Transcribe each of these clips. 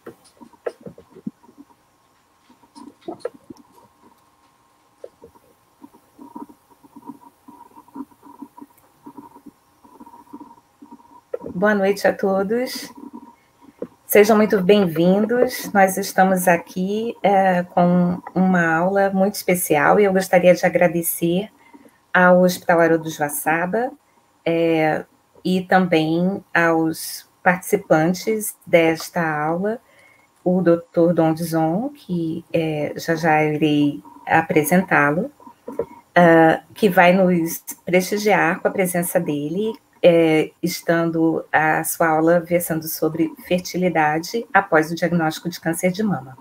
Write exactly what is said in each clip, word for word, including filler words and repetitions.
Boa noite a todos. Sejam muito bem-vindos. Nós estamos aqui é, com uma aula muito especial e eu gostaria de agradecer ao Hospital Haroldo Joaçaba é, e também aos participantes desta aula, o doutor Dom Dizon, que é, já já irei apresentá-lo, uh, que vai nos prestigiar com a presença dele, É, estando a sua aula versando sobre fertilidade após o diagnóstico de câncer de mama.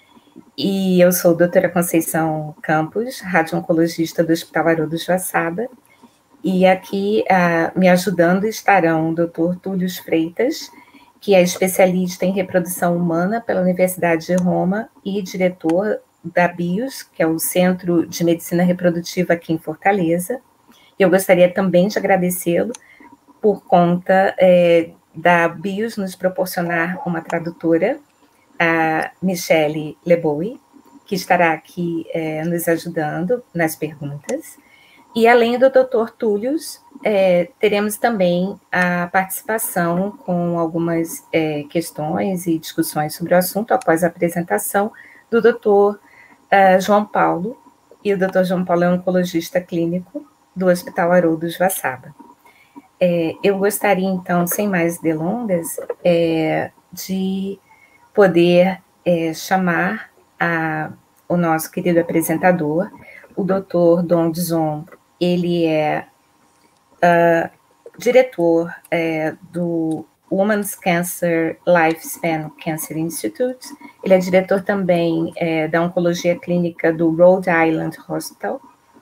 E eu sou a doutora Conceição Campos, radio-oncologista do Hospital Haroldo Joaçaba, e aqui uh, me ajudando estarão o doutor Túlio Freitas, que é especialista em reprodução humana pela Universidade de Roma e diretor da BIOS, que é o Centro de Medicina Reprodutiva aqui em Fortaleza. Eu gostaria também de agradecê-lo por conta é, da BIOS nos proporcionar uma tradutora, a Michelle Leboui, que estará aqui é, nos ajudando nas perguntas. E além do doutor Túlio, é, teremos também a participação com algumas é, questões e discussões sobre o assunto após a apresentação do doutor uh, João Paulo, e o doutor João Paulo é oncologista clínico do Hospital Haroldo Joaçaba. É, eu gostaria, então, sem mais delongas, é, de poder é, chamar a, o nosso querido apresentador, o doutor Dom Dizon. Ele é uh, diretor é, do Women's Cancer Lifespan Cancer Institute, ele é diretor também é, da Oncologia Clínica do Rhode Island Hospital,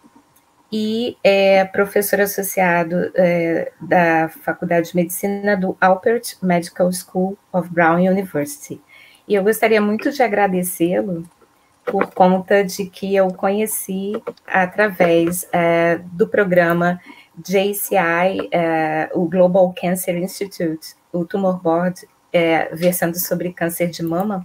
e é professor associado é, da Faculdade de Medicina do Alpert Medical School of Brown University. E eu gostaria muito de agradecê-lo por conta de que eu conheci através é, do programa J C I, é, o Global Cancer Institute, o Tumor Board, é, versando sobre câncer de mama,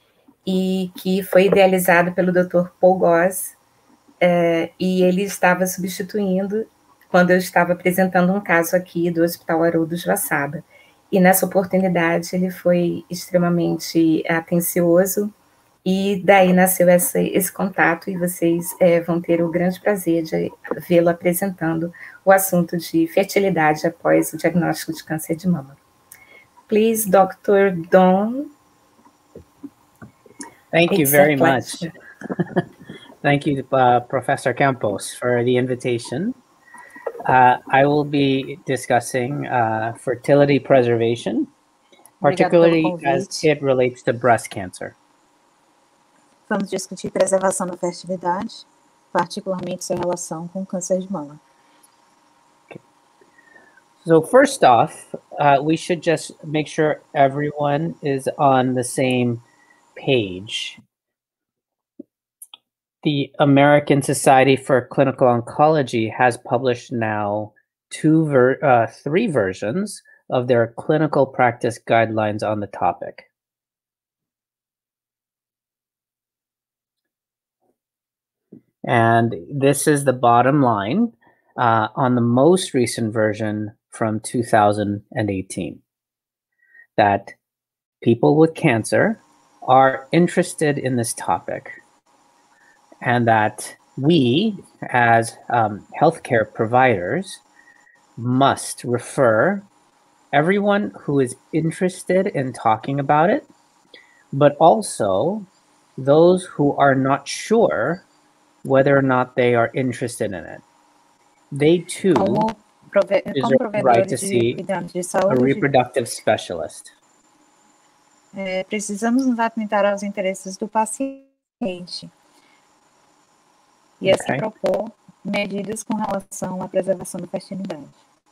e que foi idealizado pelo doutor Paul Goss, É, e ele estava substituindo quando eu estava apresentando um caso aqui do Hospital Haroldo Joaçaba. E nessa oportunidade ele foi extremamente atencioso, e daí nasceu essa, esse contato, e vocês é, vão ter o grande prazer de vê-lo apresentando o assunto de fertilidade após o diagnóstico de câncer de mama. Please, doutor Dom. Thank you very much. Thank you, uh, Professor Campos, for the invitation. Uh, I will be discussing uh, fertility preservation, particularly as it relates to breast cancer. Vamos discutir preservação da fertilidade, particularmente sua relação com câncer de mama. Okay. So first off, uh, we should just make sure everyone is on the same page. The American Society for Clinical Oncology has published now two ver uh, three versions of their clinical practice guidelines on the topic. And this is the bottom line uh, on the most recent version from two thousand eighteen, that people with cancer are interested in this topic, and that we, as um, healthcare providers, must refer everyone who is interested in talking about it, but also those who are not sure whether or not they are interested in it. They too deserve the right to see a reproductive specialist. É, precisamos nos atentar aos interesses do paciente e assim okay. propor medidas com relação à preservação da fertilidade.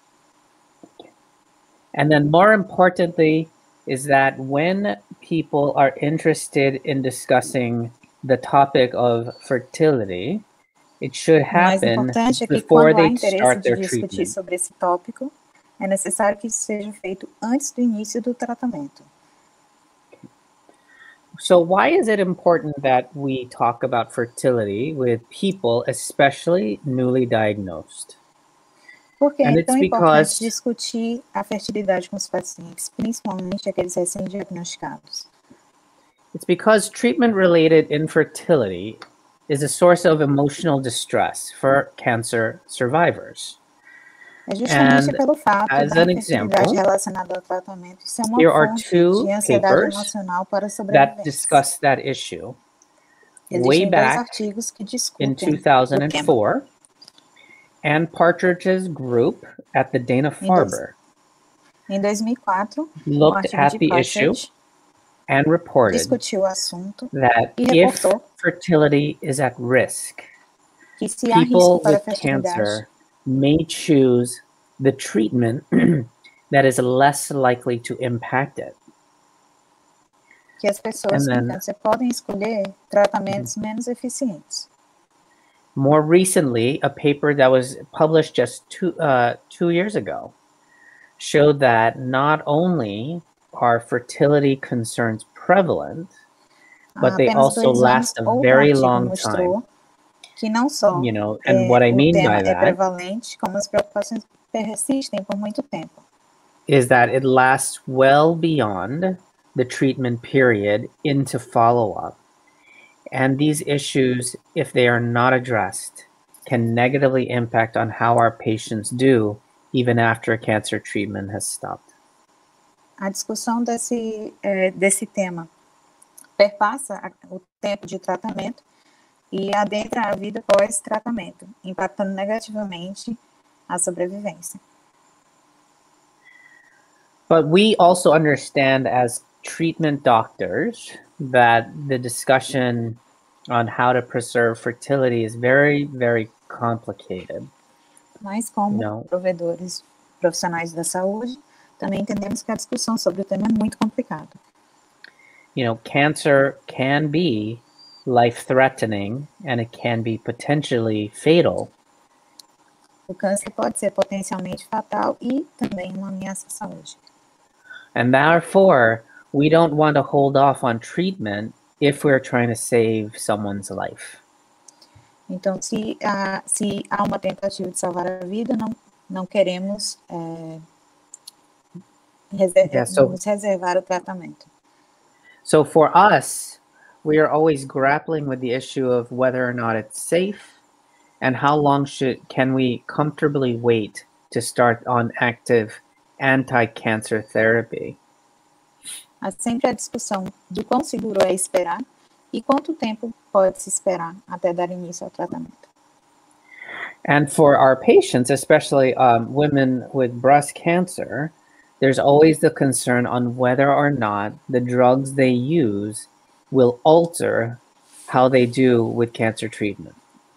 And then more importantly is that when people are interested in discussing the topic of fertility, it should happen é before they start their de treatment. Sobre esse tópico, é necessário que isso seja feito antes do início do tratamento. So why is it important that we talk about fertility with people, especially newly diagnosed? Porque And é it's tão importante because discutir a fertilidade com os pacientes, principalmente aqueles recém-diagnosticados. it's because treatment-related infertility is a source of emotional distress for cancer survivors. É justamente And pelo fato as da an infertilidade example, relacionada ao tratamento ser uma here are fonte two de ansiedade papers emocional para a that sobrevivência. discuss that issue. Way Existem dois back artigos que in discutem two o thousand tema. four, Ann Partridge's group at the Dana-Farber Em dois mil e quatro, um looked artigo at de the issue Partridge and reported discutiu o assunto that e if reportou fertility is at risk, que se há risco people para a with fertilidade, cancer may choose the treatment that is less likely to impact it. que as pessoas And com then- câncer podem escolher tratamentos menos eficientes. More recently, a paper that was published just two, uh, two years ago showed that not only are fertility concerns prevalent, but Há they apenas also dois anos, last a outro very artigo long time. mostrou que não só You know, and é, what I o mean tema by é that prevalente, como as preocupações persistem por muito tempo. is that it lasts well beyond the treatment period into follow-up. And these issues, if they are not addressed, can negatively impact on how our patients do even after cancer treatment has stopped. A discussão desse, é, desse tema perpassa a- o tempo de tratamento e adentra a vida pós-tratamento, impactando negativamente a sobrevivência. But we also understand as treatment doctors that the discussion on how to preserve fertility is very, very complicated. Mas como Não. provedores profissionais da saúde, também entendemos que a discussão sobre o tema é muito complicada. You know, cancer can be life-threatening and it can be potentially fatal. O câncer pode ser potencialmente fatal e também uma ameaça à saúde. And therefore, we don't want to hold off on treatment if we're trying to save someone's life. Então, se há, se há uma tentativa de salvar a vida, não, não queremos é, reser Yeah, so- nos reservar o tratamento. So for us, we are always grappling with the issue of whether or not it's safe and how long should can we comfortably wait to start on active anti-cancer therapy. Há sempre a discussão do quão seguro é esperar e quanto tempo pode se esperar até dar início ao tratamento. And for our patients, especially um, women with breast cancer, there's always the concern on whether or not the drugs they use will alter how they do with cancer treatment.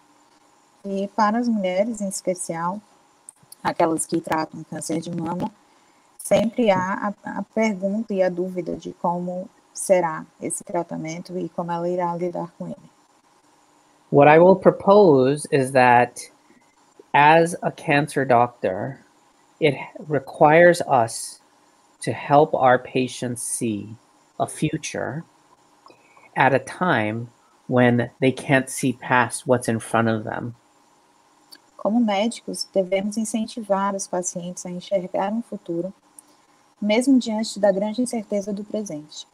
E para as mulheres, em especial, aquelas que tratam câncer de mama, sempre há a, a pergunta e a dúvida de como será esse tratamento e como ela irá lidar com ele. What I will propose is that as a cancer doctor, it requires us to help our patients see a future at a time when they can't see past what's in front of them. Como médicos, devemos incentivar os pacientes a enxergar um futuro, mesmo diante da grande incerteza do presente.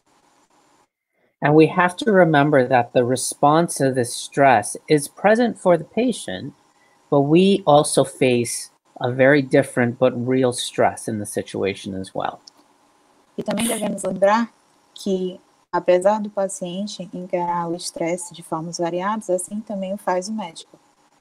And we have to remember that the response to this stress is present for the patient, but we also face a very different but real stress in the situation as well. E também devemos lembrar que, apesar do paciente encarar o estresse de formas variadas, assim também o faz o médico.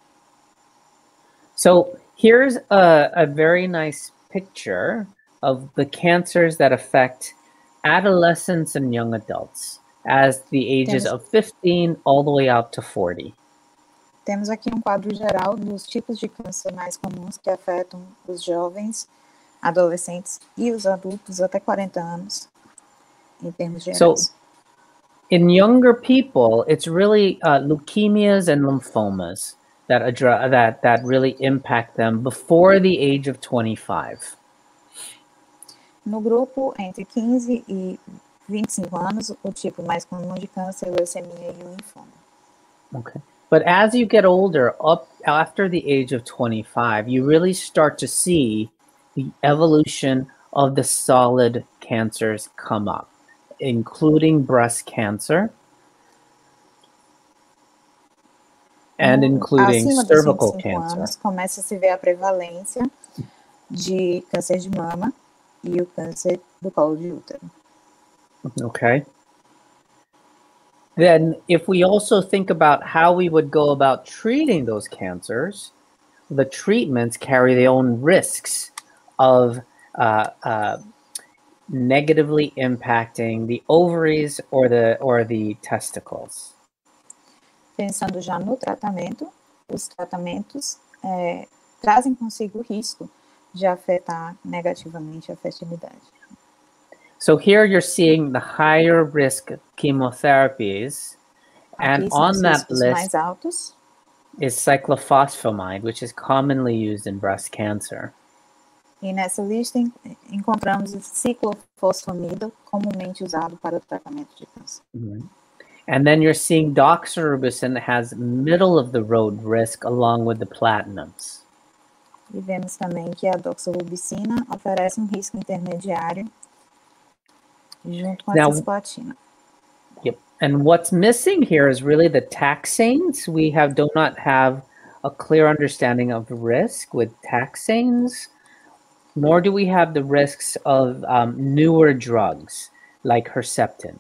So here's a, a very nice picture of the cancers that affect adolescents and young adults as the ages Temos- of fifteen all the way up to forty. Temos aqui um quadro geral dos tipos de câncer mais comuns que afetam os jovens, adolescentes e os adultos até quarenta anos, em termos gerais. In younger people, it's really uh, leukemias and lymphomas that address that that really impact them before the age of twenty-five. No grupo entre quinze e vinte e cinco anos, o tipo mais comum de câncer, leucemia e o linfoma. Okay. But as you get older, up after the age of twenty-five, you really start to see the evolution of the solid cancers come up, including breast cancer and including Acima dos cervical vinte e cinco cancer. anos, começa a se ver a prevalência de câncer de mama e o câncer do colo de útero. Okay. Then if we also think about how we would go about treating those cancers, the treatments carry their own risks of uh, uh, negatively impacting the ovaries or the or the testicles. Pensando já no tratamento, os tratamentos é, trazem consigo o risco de afetar negativamente a fertilidade. So here you're seeing the higher risk chemotherapies, and Aqui são on os that riscos list mais altos. is cyclophosphamide, which is commonly used in breast cancer. E nessa lista encontramos o ciclofosfamida, comumente usado para o tratamento de câncer. Mm-hmm. And then you're seeing doxorubicin has middle of the road risk along with the platinums. E vemos também que a doxorubicina oferece um risco intermediário junto com a Now, cisplatina. Yep. And what's missing here is really the taxanes. We have do not have a clear understanding of risk with taxanes, nor do we have the risks of um, newer drugs like Herceptin.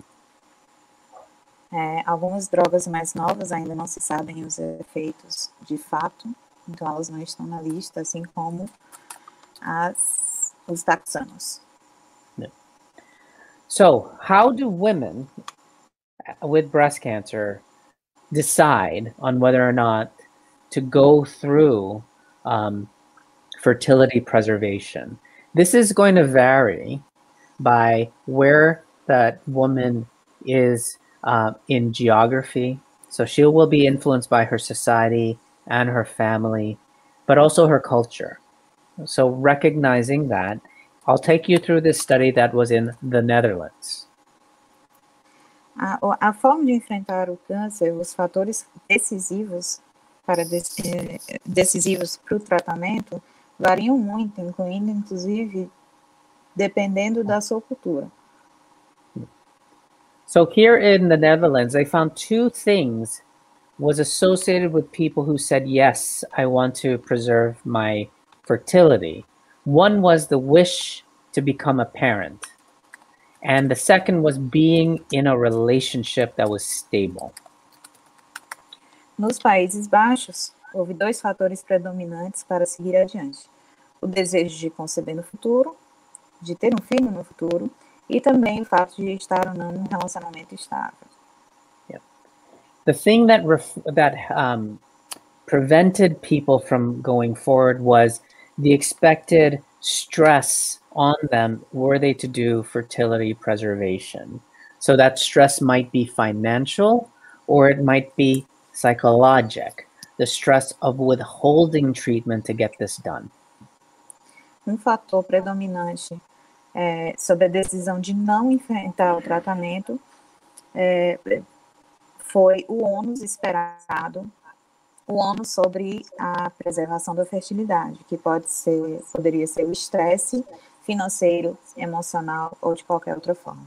É, algumas drogas mais novas ainda não se sabem os efeitos de fato, então elas não estão na lista, assim como as, os taxanos. Yeah. So, how do women with breast cancer decide on whether or not to go through um, fertility preservation? This is going to vary by where that woman is uh, in geography. So she will be influenced by her society and her family, but also her culture. So recognizing that, I'll take you through this study that was in the Netherlands. A, a forma de enfrentar o câncer, os fatores decisivos para decisivos para o tratamento variam muito, incluindo inclusive dependendo da sua cultura. So here in the Netherlands, they found two things was associated with people who said, yes, I want to preserve my fertility. One was the wish to become a parent. And the second was being in a relationship that was stable. Nos Países Baixos, houve dois fatores predominantes para seguir adiante. O desejo de conceber no futuro, de ter um filho no futuro, e também o fato de estar ou não num relacionamento estável. Yeah. The thing that ref that um, prevented people from going forward was the expected stress on them were they to do fertility preservation. So that stress might be financial or it might be psychologic, the stress of withholding treatment to get this done. Um fator predominante é, sobre a decisão de não enfrentar o tratamento é, foi o ônus esperado, o ônus sobre a preservação da fertilidade, que pode ser, poderia ser o estresse financeiro, emocional ou de qualquer outra forma.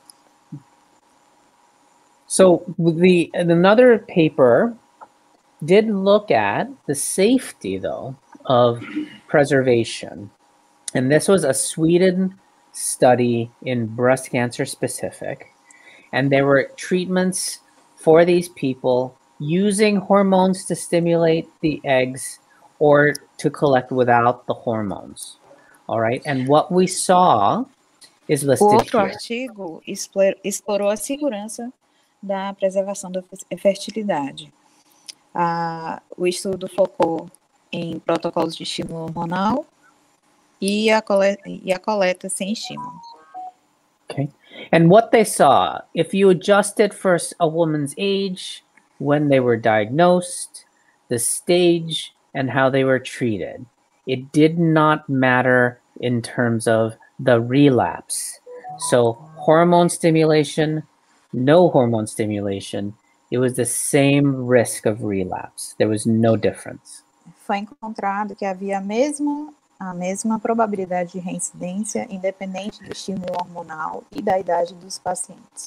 So the another paper did look at the safety, though, of preservation. And this was a Sweden study in breast cancer specific. And there were treatments for these people using hormones to stimulate the eggs or to collect without the hormones. All right. And what we saw is listed O outro here. artigo explorou a segurança da preservação da fertilidade. Ah, o estudo focou em protocolos de estímulo hormonal e a coleta, e a coleta sem estímulo. Okay. And what they saw, if you adjusted for a woman's age, when they were diagnosed, the stage, and how they were treated, it did not matter in terms of the relapse So hormone stimulation, no hormone stimulation, it was the same risk of relapse. There was no difference. Foi encontrado que havia a mesma, a mesma probabilidade de reincidência, independente do estímulo hormonal e da idade dos pacientes.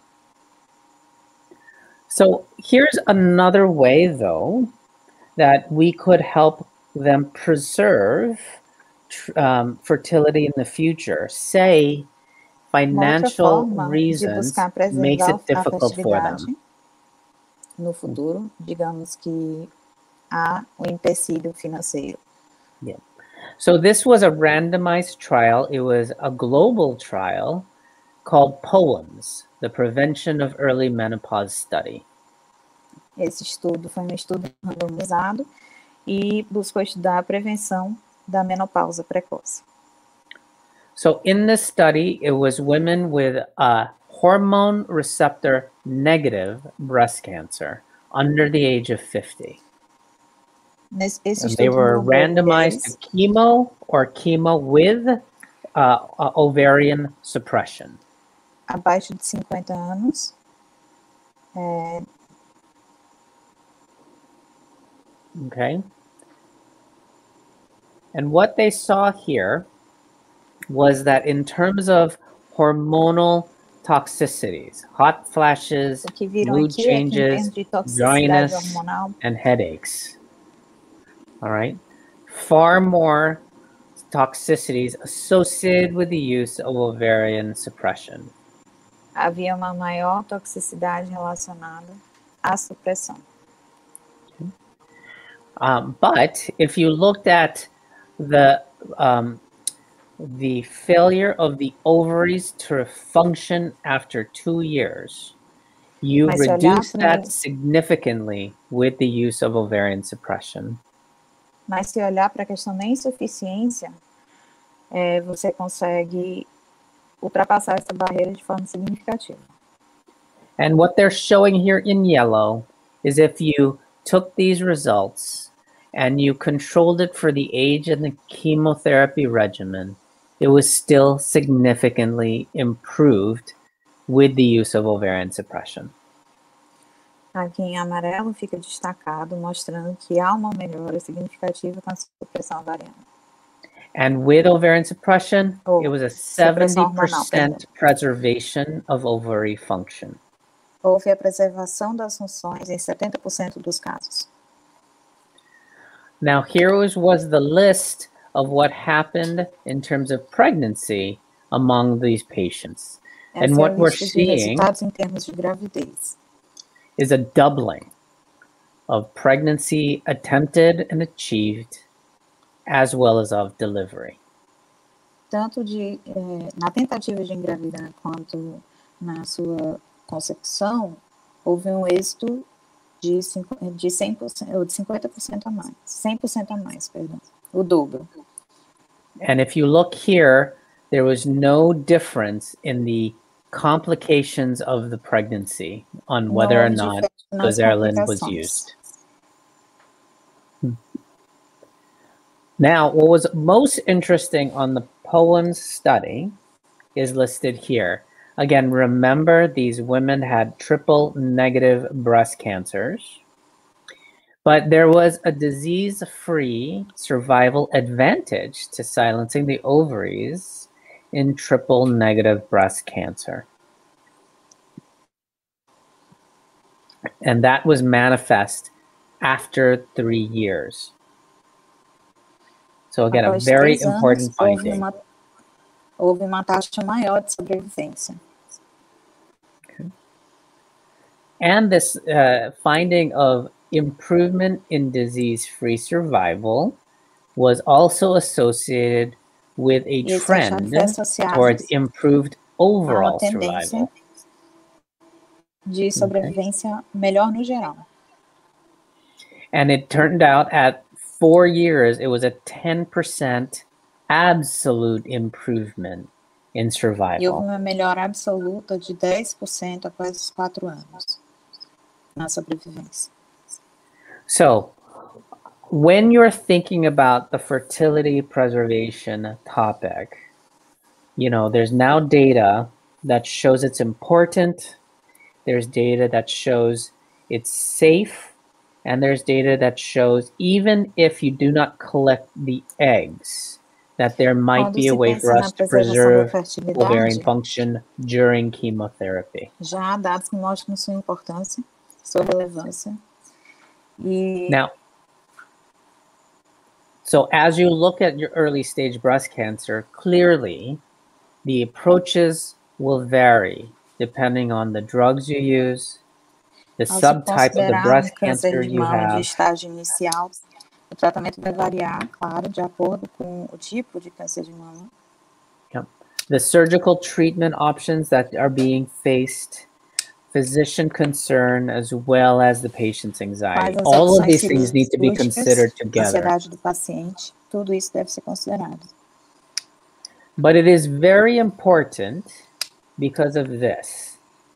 So here's another way, though, that we could help them preserve um, fertility in the future. Say financial reasons makes it difficult for them. No futuro, digamos que há um empecilho financeiro. Yeah. So this was a randomized trial. It was a global trial called POEMS, the Prevention of Early Menopause Study. Esse estudo foi um estudo randomizado e buscou estudar a prevenção da menopausa precoce. So in this study, it was women with a hormone receptor negative breast cancer under the age of fifty. Nesse, esse and they were randomized to chemo or chemo with uh, uh, ovarian suppression. Abaixo de cinquenta anos. É... Okay. And what they saw here was that in terms of hormonal toxicities, hot flashes, mood changes, dryness, hormonal. and headaches, all right, far more toxicities associated with the use of ovarian suppression. Havia uma maior toxicidade relacionada à supressão. Um, but if you looked at the um, the failure of the ovaries to function after two years, you Mas reduce olhar that para- significantly with the use of ovarian suppression. Mas se olhar para a questão da insuficiência, é, você consegue ultrapassar essa barreira de forma significativa. And what they're showing here in yellow is if you took these results and you controlled it for the age and the chemotherapy regimen, it was still significantly improved with the use of ovarian suppression. Aqui em amarelo fica destacado, mostrando que há uma melhora significativa com a supressão ovariana. And with ovarian suppression, Oh, it was a supressão seventy hormonal, percent preservation of ovary function. Houve a preservação das funções em setenta por cento dos casos. Now, here was, was the list of what happened in terms of pregnancy among these patients. Essa And é what a we're lista de seeing resultados em termos de gravidez. is a doubling of pregnancy attempted and achieved, as well as of delivery. Tanto de, eh, na tentativa de engravidar quanto na sua concepção, houve um êxito de, cinco, de, cem por cento, ou de cinquenta por cento a mais, cem por cento a mais, perdão, o dobro. And if you look here, there was no difference in the complications of the pregnancy on whether or Não houve not diferença nas Gozerlin was complicações. used. Now, what was most interesting on the POEMS study is listed here. Again, remember these women had triple negative breast cancers, but there was a disease-free survival advantage to silencing the ovaries in triple negative breast cancer. And that was manifest after three years. So again, a Após very três anos, important houve finding. uma, houve uma taxa maior de sobrevivência. And this uh, finding of improvement in disease-free survival was also associated with a E esse trend achado foi associado towards improved a uma overall tendência survival. de sobrevivência melhor no geral. And it turned out at four years, it was a ten percent absolute improvement in E houve survival. uma melhora absoluta de dez por cento após os quatro anos na sobrevivência. So, when you're thinking about the fertility preservation topic, you know, there's now data that shows it's important. There's data that shows it's safe. And there's data that shows even if you do not collect the eggs, that there might be a way for us to preserve ovarian function during chemotherapy. Já há dados que mostram sua importância, sua relevância. E... Now, so as you look at your early stage breast cancer, clearly the approaches will vary depending on the drugs you use, the subtype of the breast cancer you have. De estágio inicial, o tratamento vai variar, claro, de acordo com o tipo de câncer de mama. Yep. The surgical treatment options that are being faced, physician concern, as well as the patient's anxiety. All of these things need to be considered together. Ansiedade do paciente, tudo isso deve ser considerado. But it is very important because of this.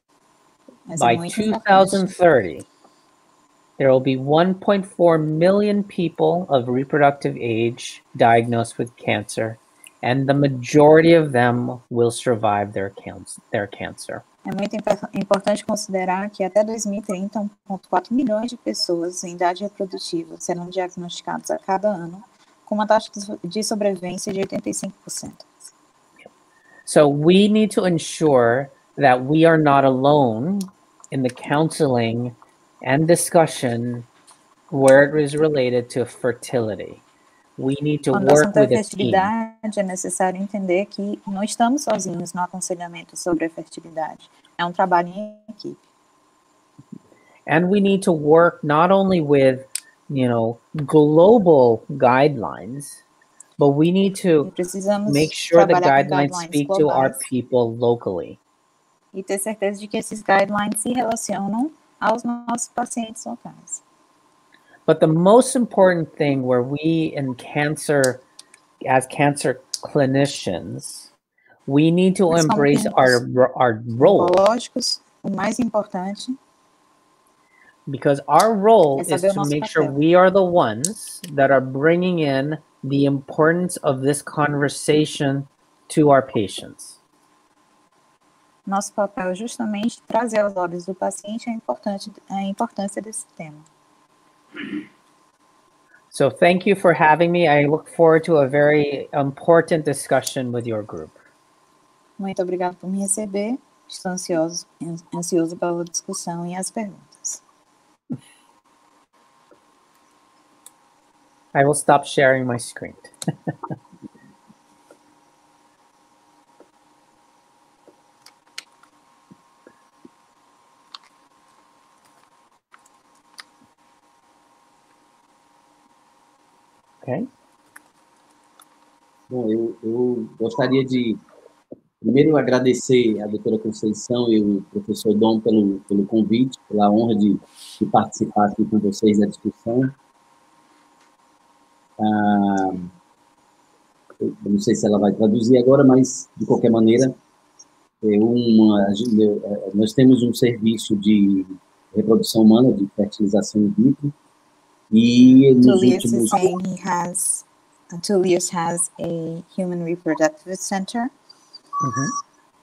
By two thousand thirty, there will be one point four million people of reproductive age diagnosed with cancer, and the majority of them will survive their, can their cancer. É muito importante considerar que até dois mil e trinta, um vírgula quatro milhões de pessoas em idade reprodutiva serão diagnosticadas a cada ano, com uma taxa de sobrevivência de oitenta e cinco por cento. So we need to ensure that we are not alone in the counseling and discussion where it is related to fertility. We need to work with a team. É necessário entender que não estamos sozinhos no aconselhamento sobre a fertilidade. É um trabalho em equipe. And we need to work not only with, you know, global guidelines, but we need to make sure the guidelines speak to our people locally. E ter certeza de que esses guidelines se relacionam aos nossos pacientes locais. But the most important thing where we in cancer, as cancer clinicians, we need to Mas embrace our, our role. Biológicos, o mais importante. Because our role is to make sure we are the ones that are bringing in the importance of this conversation to our patients. Nosso papel é justamente trazer aos olhos do paciente a, importante, a importância desse tema. So thank you for having me. I look forward to a very important discussion with your group. Muito obrigado por me receber. Estou ansioso, ansioso pela discussão e as perguntas. I will stop sharing my screen. Okay. Bom, eu, eu gostaria de primeiro agradecer a doutora Conceição e o professor Dom pelo, pelo convite, pela honra de, de participar aqui com vocês da discussão. Ah, eu não sei se ela vai traduzir agora, mas, de qualquer maneira, é uma, nós temos um serviço de reprodução humana, de fertilização in vitro, e nos Tullius últimos... is saying he has, uh, Tullius has a human reproductive center. Uhum.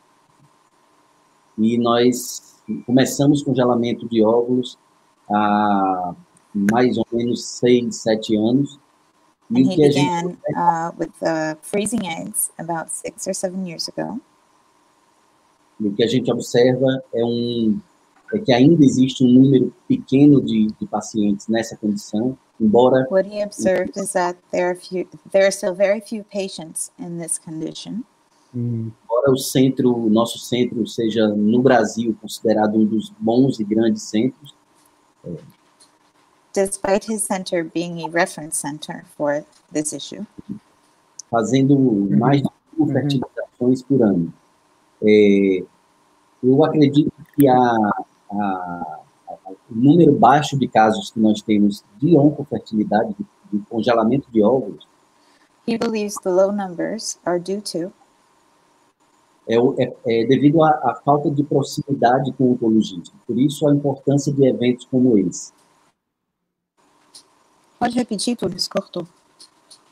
E nós começamos congelamento de óvulos há mais ou menos seis, sete anos. And he began uh, with uh, freezing eggs about six or seven years ago. E o que a gente observa é, um, é que ainda existe um número pequeno de, de pacientes nessa condição, embora... What he observed is that there are, few, there are still very few patients in this condition. Embora o centro, o nosso centro seja, no Brasil, considerado um dos bons e grandes centros, é, despite his center being a reference center for this issue. Fazendo mais de mil fertilizações por ano. É, eu acredito que a, a, a, o número baixo de casos que nós temos de oncofertilidade, de, de congelamento de óvulos, he believes the low numbers are due to é, é, é devido à falta de proximidade com o oncologista. Por isso, a importância de eventos como esse. Pode repetir, Túlio, se cortou.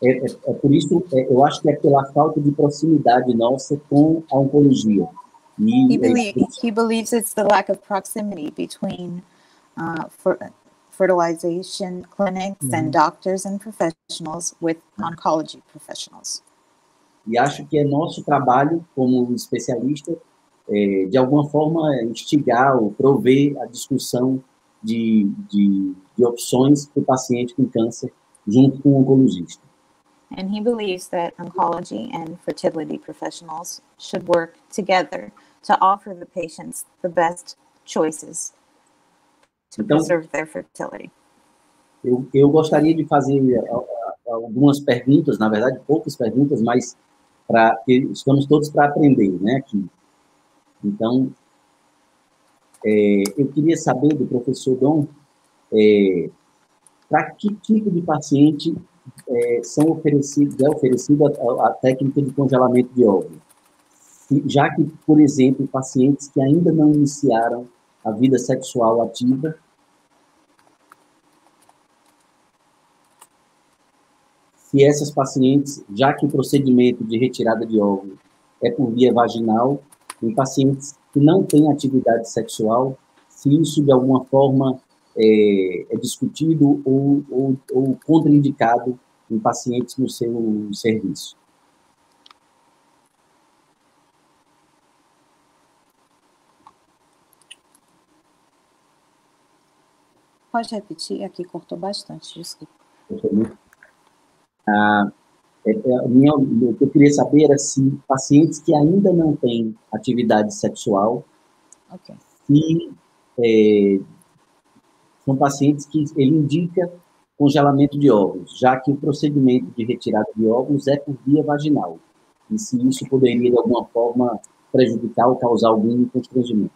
é, é, é por isso, é, eu acho que é pela falta de proximidade nossa com a oncologia. E, He, believe, é, he believes it's the lack of proximity between uh, for, fertilization clinics Mhm. and doctors and professionals with oncology professionals. E acho que é nosso trabalho, como especialista, é, de alguma forma, instigar ou prover a discussão de, de, de opções para o paciente com câncer junto com o oncologista. And he believes that oncology and fertility professionals should work together to offer the patients the best choices to Então, preserve their fertility. Eu, eu gostaria de fazer algumas perguntas, na verdade, poucas perguntas, mas pra, estamos todos para aprender, né, aqui. Então, é, eu queria saber do professor Dom, é, para que tipo de paciente é, são oferecidos, é oferecida a, a técnica de congelamento de óvulos? Já que, por exemplo, pacientes que ainda não iniciaram a vida sexual ativa, se essas pacientes, já que o procedimento de retirada de óvulo é por via vaginal, em pacientes que não têm atividade sexual, se isso de alguma forma é, é discutido ou, ou, ou contraindicado em pacientes no seu serviço. Pode repetir? Aqui cortou bastante, desculpa. Ah, é, é, minha, o que eu queria saber era se pacientes que ainda não têm atividade sexual, Ok. se é, são pacientes que ele indica congelamento de óvulos, já que o procedimento de retirada de óvulos é por via vaginal, e se isso poderia, de alguma forma, prejudicar ou causar algum constrangimento.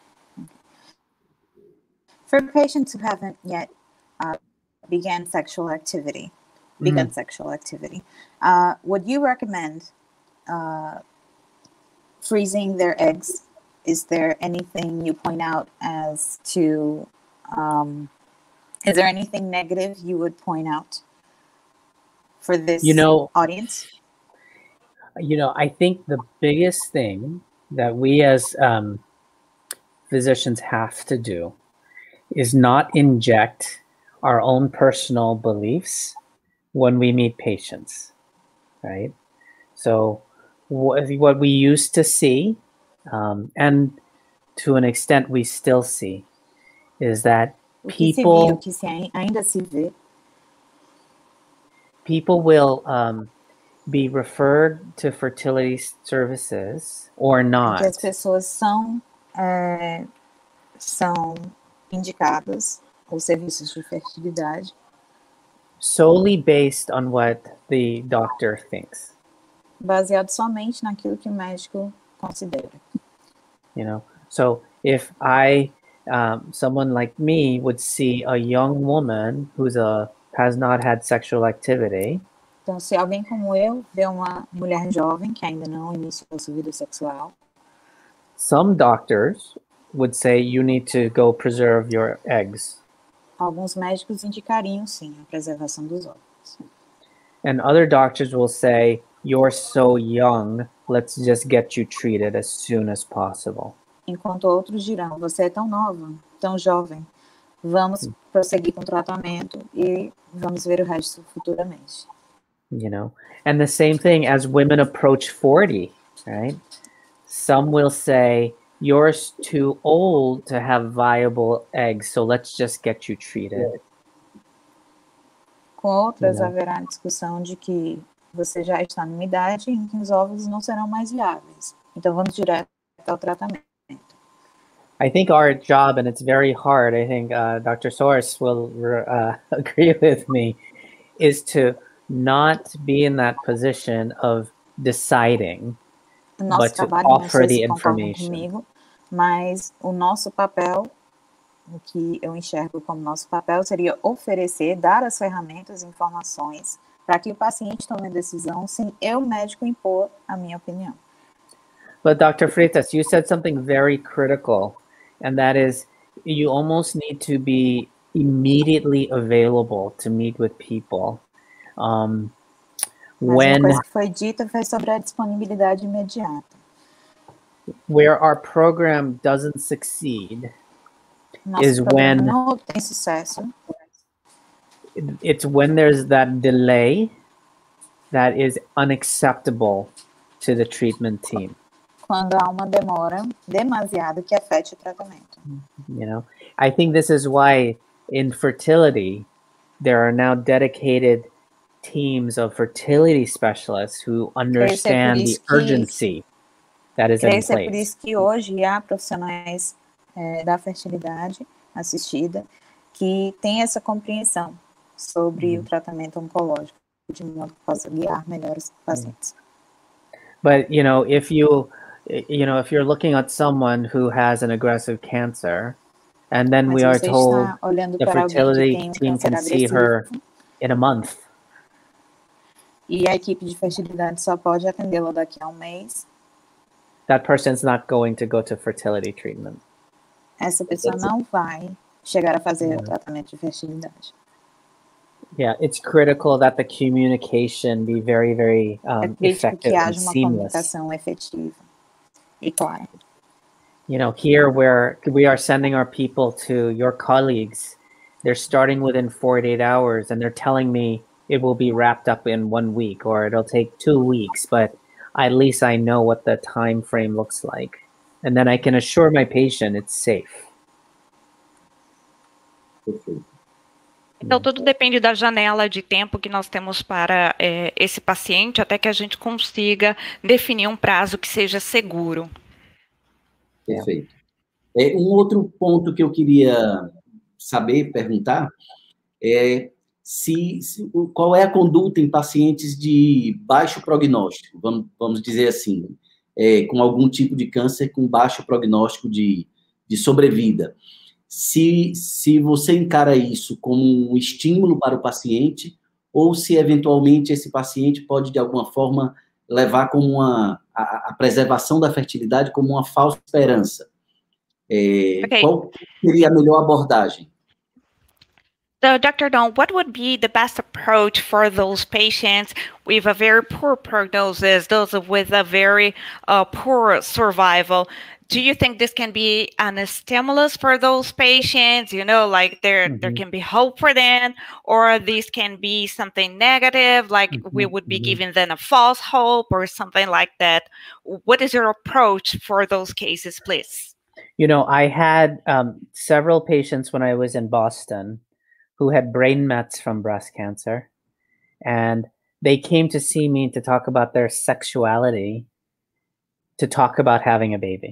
For patients who haven't yet uh, began sexual activity, begun mm-hmm. sexual activity, uh, would you recommend uh, freezing their eggs? Is there anything you point out as to, um, is there anything negative you would point out for this you know, audience? You know, I think the biggest thing that we as um, physicians have to do is not inject our own personal beliefs when we meet patients, right? So what, what we used to see, um, and to an extent we still see, is that people, people will um, be referred to fertility services or not. Que as pessoas são, é, são indicadas aos serviços de fertilidade solely based on what the doctor thinks. Baseado somente naquilo que o médico considera. You know, so if I, um, someone like me would see a young woman who's a has not had sexual activity. Então, se alguém como eu vê uma mulher jovem que ainda não iniciou sua vida sexual, some doctors would say you need to go preserve your eggs. Alguns médicos indicariam sim a preservação dos óvulos. And other doctors will say you're so young, let's just get you treated as soon as possible. Enquanto outros dirão, você é tão nova, tão jovem, vamos prosseguir com o tratamento e vamos ver o resto futuramente. You know, and the same thing as women approach forty, right? Some will say, you're too old to have viable eggs, so let's just get you treated. Com outras, haverá a discussão de que você já está numa idade em que os óvulos não serão mais viáveis. Então, vamos direto ao tratamento. I think our job, and it's very hard, I think uh, Doctor Soares will uh, agree with me, is to not be in that position of deciding, but to offer the information. Comigo, mas o nosso papel, o que eu enxergo como nosso papel, seria oferecer, dar as ferramentas, informações, para que o paciente tome a decisão sem eu, médico, impor a minha opinião. But Doctor Freitas, you said something very critical, and that is you almost need to be immediately available to meet with people. Um, Mas when uma coisa que foi dita foi sobre a disponibilidade imediata. where our program doesn't succeed Nosso is programa when não tem sucesso. it's when there's that delay that is unacceptable to the treatment team. Quando há uma demora demasiado que afete o tratamento. You know, I think this is why in fertility there are now dedicated teams of fertility specialists who understand the urgency that is in Creio ser por place. isso que hoje há profissionais é, da fertilidade assistida que têm essa compreensão sobre Mm-hmm. o tratamento oncológico, de modo que possa guiar melhor os pacientes. But you know, if you you know, if you're looking at someone who has an aggressive cancer, and then Mas we se are você told está olhando the para alguém que fertility tem um team câncer can see agressivo her in a month, e a equipe de fertilidade só pode atendê-la daqui a um mês, that person's not going to go to fertility treatment. essa pessoa não vai chegar a fazer o tratamento de fertilidade. Yeah, it's critical that the communication be very, very um, É crítico effective que and haja uma seamless. comunicação efetiva e clara. You know, here where we are sending our people to your colleagues, they're starting within forty-eight hours and they're telling me it will be wrapped up in one week or it'll take two weeks, but at least I know what the time frame looks like. And then I can assure my patient it's safe. Perfeito. Então, tudo depende da janela de tempo que nós temos para é, esse paciente, até que a gente consiga definir um prazo que seja seguro. Perfeito. É, um outro ponto que eu queria saber, perguntar, é se, se, qual é a conduta em pacientes de baixo prognóstico, vamos, vamos dizer assim, é, com algum tipo de câncer com baixo prognóstico de, de sobrevida. Se, se você encara isso como um estímulo para o paciente, ou se, eventualmente, esse paciente pode, de alguma forma, levar como uma, a, a preservação da fertilidade como uma falsa esperança. É, Okay. Qual seria a melhor abordagem? So, Doctor Don, what would be the best approach for those patients with a very poor prognosis, those with a very uh, poor survival? Do you think this can be an stimulus for those patients? You know, like there Mm-hmm. there can be hope for them, or this can be something negative, like Mm-hmm. we would be Mm-hmm. giving them a false hope or something like that. What is your approach for those cases, please? You know, I had um, several patients when I was in Boston who had brain mets from breast cancer, and they came to see me to talk about their sexuality, to talk about having a baby.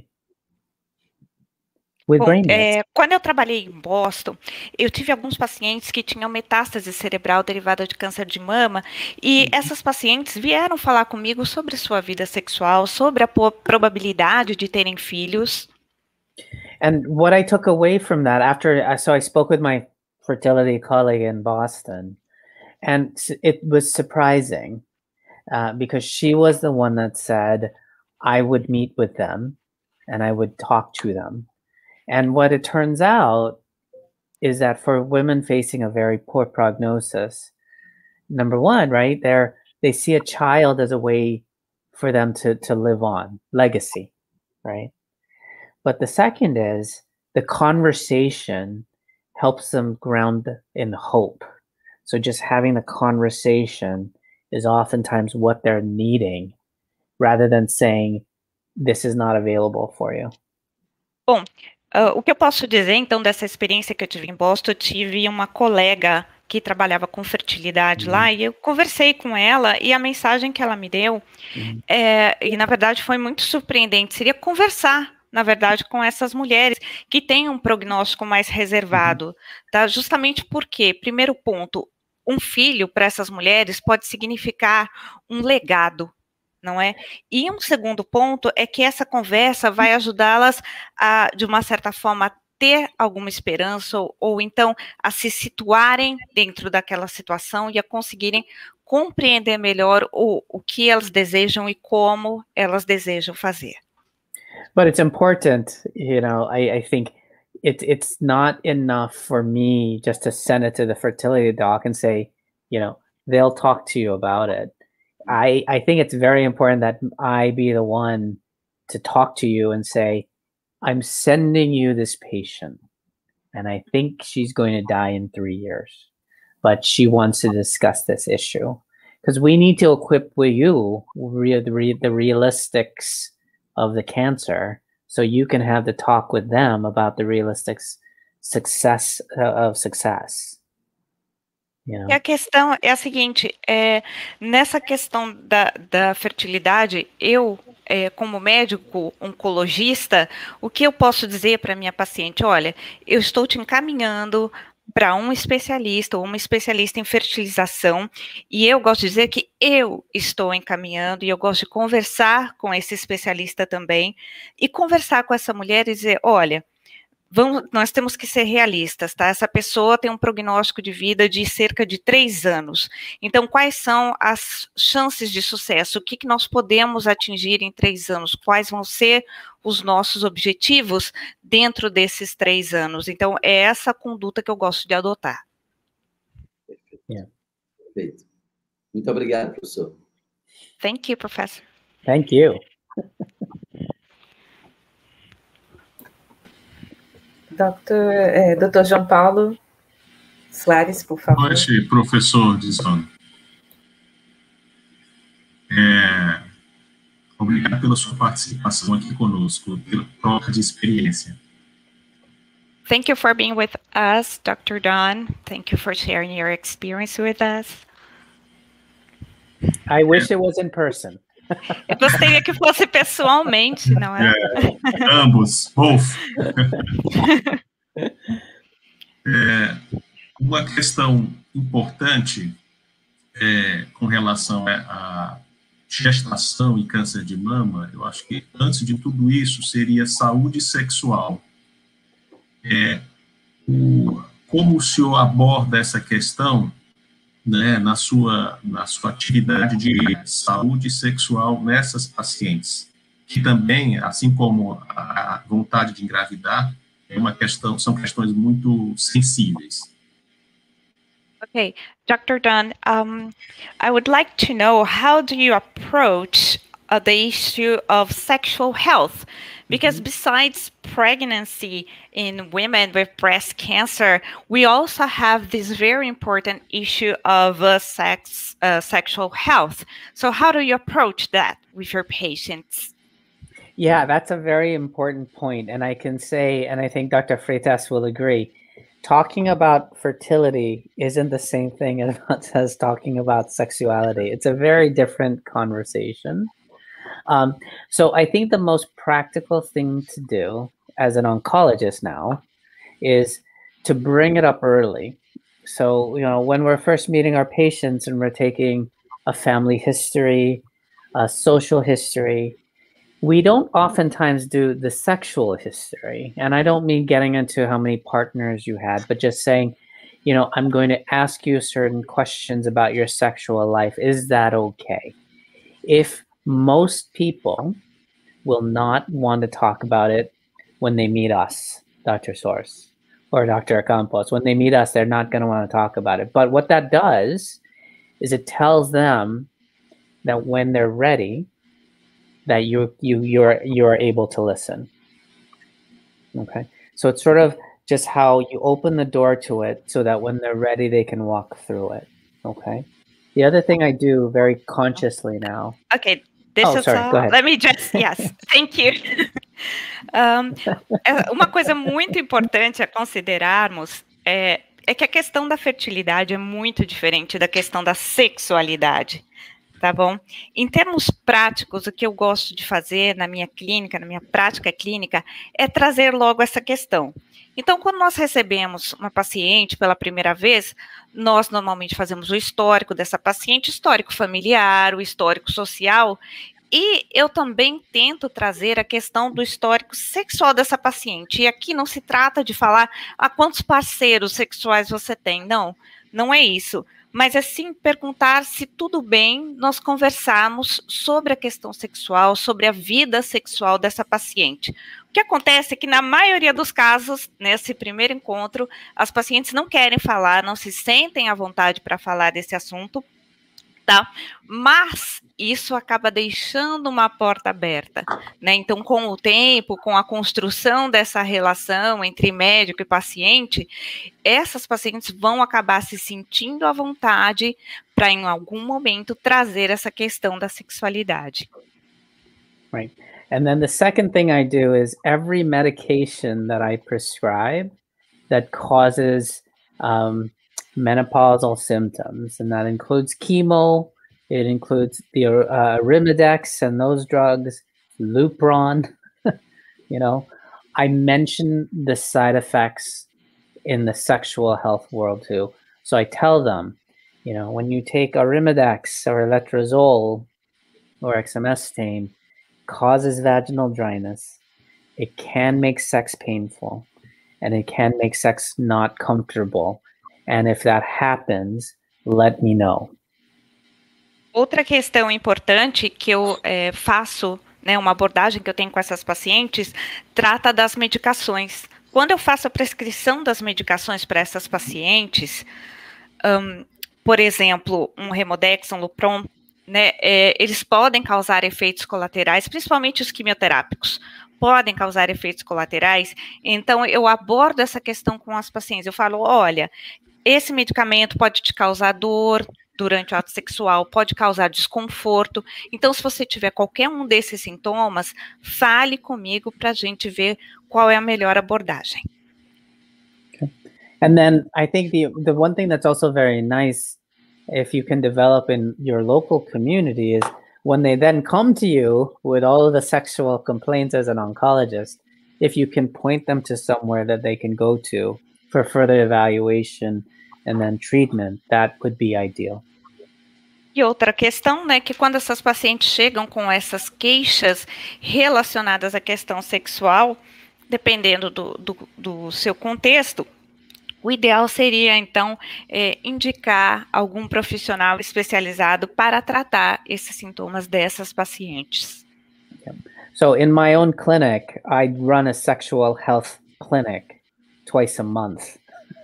With Bom, brain mets. é, quando eu trabalhei em Boston, eu tive alguns pacientes que tinham metástase cerebral derivada de câncer de mama, e essas pacientes vieram falar comigo sobre sua vida sexual, sobre a po- probabilidade de terem filhos. And what I took away from that after, so I spoke with my fertility colleague in Boston, and it was surprising uh, because she was the one that said I would meet with them and I would talk to them. And what it turns out is that for women facing a very poor prognosis, number one, right, they're, they see a child as a way for them to, to live on, legacy, right? But the second is the conversation helps them ground in hope. So just having the conversation is oftentimes what they're needing rather than saying, this is not available for you. Bom, uh, o que eu posso dizer, então, dessa experiência que eu tive em Boston, eu tive uma colega que trabalhava com fertilidade Uhum. lá, e eu conversei com ela, e a mensagem que ela me deu, Uhum. é, e na verdade foi muito surpreendente, seria conversar, na verdade, com essas mulheres que têm um prognóstico mais reservado, tá? Justamente porque, primeiro ponto, um filho para essas mulheres pode significar um legado, não é? E um segundo ponto é que essa conversa vai ajudá-las a, de uma certa forma, ter alguma esperança ou, ou então a se situarem dentro daquela situação e a conseguirem compreender melhor o, o que elas desejam e como elas desejam fazer. But it's important, you know, I, I think it, it's not enough for me just to send it to the fertility doc and say, you know, they'll talk to you about it. I, I think it's very important that I be the one to talk to you and say, I'm sending you this patient, and I think she's going to die in three years, but she wants to discuss this issue. Because we need to equip with you re- the, re- the realistics of the cancer, so you can have the talk with them about the realistic success uh, of success. You know? E a questão é a seguinte, é, nessa questão da, da fertilidade, eu, é, como médico oncologista, o que eu posso dizer para minha paciente? Olha, eu estou te encaminhando para um especialista ou uma especialista em fertilização, e eu gosto de dizer que eu estou encaminhando, e eu gosto de conversar com esse especialista também, e conversar com essa mulher e dizer, olha, vamos, nós temos que ser realistas, tá? Essa pessoa tem um prognóstico de vida de cerca de três anos. Então, quais são as chances de sucesso? O que, que nós podemos atingir em três anos? Quais vão ser os nossos objetivos dentro desses três anos? Então, é essa conduta que eu gosto de adotar. Perfeito. Yeah. Perfeito. Muito obrigado, professor. Thank you, professor. Thank you. Doutor, é, doutor João Paulo Soares, por favor. Boa noite, professor Dizon. É, obrigado pela sua participação aqui conosco, pela troca de experiência. Thank you for being with us, doutor Don. Thank you for sharing your experience with us. I wish it was in person. Eu gostaria que fosse pessoalmente, não é? é ambos, both. é, uma questão importante é, com relação à gestação e câncer de mama, eu acho que antes de tudo isso seria saúde sexual. É, o, como o senhor aborda essa questão, né, na sua, na sua atividade de saúde sexual nessas pacientes, que também, assim como a vontade de engravidar, é uma questão, são questões muito sensíveis. Okay, doctor Dunn, um, I would like to know, how do you approach uh, the issue of sexual health? Because mm-hmm. besides pregnancy in women with breast cancer, we also have this very important issue of uh, sex, uh, sexual health. So how do you approach that with your patients? Yeah, that's a very important point. And I can say, and I think Doctor Freitas will agree, talking about fertility isn't the same thing as talking about sexuality. It's a very different conversation. Um, so I think the most practical thing to do as an oncologist now is to bring it up early. So, you know, when we're first meeting our patients and we're taking a family history, a social history, we don't oftentimes do the sexual history. And I don't mean getting into how many partners you had, but just saying, you know, I'm going to ask you certain questions about your sexual life. Is that okay? If most people will not want to talk about it when they meet us, Doctor Soares or Doctor Campos. When they meet us, they're not going to want to talk about it. But what that does is it tells them that when they're ready, that you you you're you're able to listen. Okay, so it's sort of just how you open the door to it, so that when they're ready, they can walk through it. Okay. The other thing I do very consciously now. Okay. This oh, is sorry. all, Go ahead. Let me just, yes, thank you. um, uma coisa muito importante a considerarmos é, é que a questão da fertilidade é muito diferente da questão da sexualidade, tá bom? Em termos práticos, o que eu gosto de fazer na minha clínica, na minha prática clínica, é trazer logo essa questão. Então, quando nós recebemos uma paciente pela primeira vez, nós normalmente fazemos o histórico dessa paciente, histórico familiar, o histórico social, e eu também tento trazer a questão do histórico sexual dessa paciente. E aqui não se trata de falar a quantos parceiros sexuais você tem, não, não é isso. Mas é sim perguntar se tudo bem nós conversarmos sobre a questão sexual, sobre a vida sexual dessa paciente. O que acontece é que na maioria dos casos, nesse primeiro encontro, as pacientes não querem falar, não se sentem à vontade para falar desse assunto, tá? Mas isso acaba deixando uma porta aberta, né? Então, com o tempo, com a construção dessa relação entre médico e paciente, essas pacientes vão acabar se sentindo à vontade para, em algum momento, trazer essa questão da sexualidade. Right. And then the second thing I do is every medication that I prescribe that causes um, menopausal symptoms, and that includes chemo, it includes the uh, Arimidex and those drugs, Lupron, you know, I mention the side effects in the sexual health world too. So I tell them, you know, when you take Arimidex or Letrozole or exemestane, causes vaginal dryness, it can make sex painful, and it can make sex not comfortable. And if that happens, let me know. Outra questão importante que eu é, faço, né, uma abordagem que eu tenho com essas pacientes, trata das medicações. Quando eu faço a prescrição das medicações para essas pacientes, um, por exemplo, um Remodex, um Lupron, né, é, eles podem causar efeitos colaterais, principalmente os quimioterápicos, podem causar efeitos colaterais. Então, eu abordo essa questão com as pacientes. Eu falo, olha, esse medicamento pode te causar dor durante o ato sexual, pode causar desconforto. Então, se você tiver qualquer um desses sintomas, fale comigo para a gente ver qual é a melhor abordagem. Okay. And then I think the the one thing that's also very nice, if you can develop in your local community, is when they then come to you with all of the sexual complaints as an oncologist, if you can point them to somewhere that they can go to for further evaluation and then treatment, that would be ideal. E outra questão, né, que quando essas pacientes chegam com essas queixas relacionadas à questão sexual, dependendo do, do, do seu contexto, o ideal seria, então, é, indicar algum profissional especializado para tratar esses sintomas dessas pacientes. Okay. So in my own clinic, I run a sexual health clinic twice a month.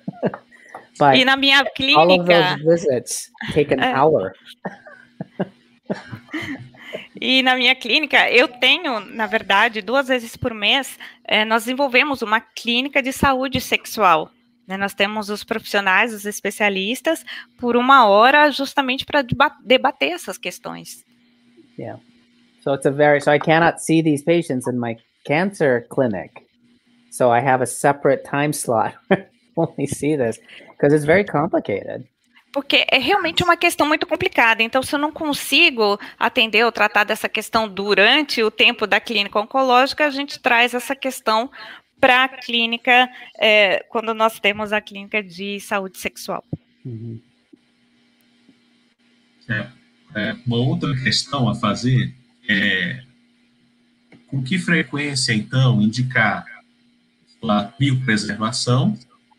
But e na minha clínica, all of those visits take an é, hour. E na minha clínica, eu tenho, na verdade, duas vezes por mês, é, nós desenvolvemos uma clínica de saúde sexual. Né? Nós temos os profissionais, os especialistas, por uma hora, justamente para debater essas questões. Yeah. So it's a very, so I cannot see these patients in my cancer clinic. So I have a separate time slot where I only see this, because it's very complicated. Porque é realmente uma questão muito complicada. Então, se eu não consigo atender ou tratar dessa questão durante o tempo da clínica oncológica, a gente traz essa questão para a clínica, é, quando nós temos a clínica de saúde sexual. Uhum. É, é, uma outra questão a fazer é com que frequência, então, indicar a biopreservação,